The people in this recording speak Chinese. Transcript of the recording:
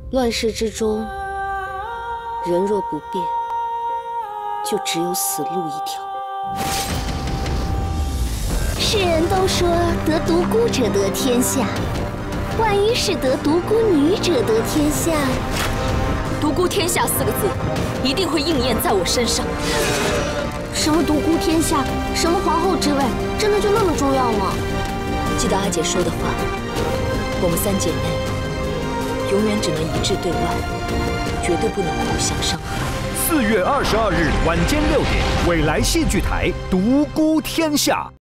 乱世之中，人若不变，就只有死路一条。 世人都说得独孤者得天下，万一是得独孤女者得天下？ 独孤天下4个字，一定会应验在我身上。 什么独孤天下，什么皇后之位，真的就那么重要吗？ 记得阿姐说的话，我们3姐妹永远只能一致对外，绝对不能互相伤害。 4月22日晚间6点，未来戏剧台《独孤天下》。